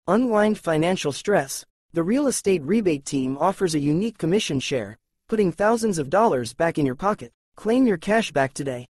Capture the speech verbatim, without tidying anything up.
Unwind financial stress. The Real Estate Rebate Team offers a unique commission share, putting thousands of dollars back in your pocket. Claim your cash back today.